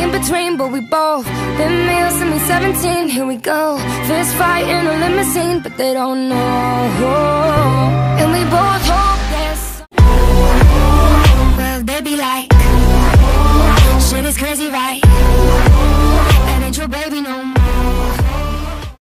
in between, but we both been male since we 17. Here we go, fist fight in a limousine, but they don't know. And we both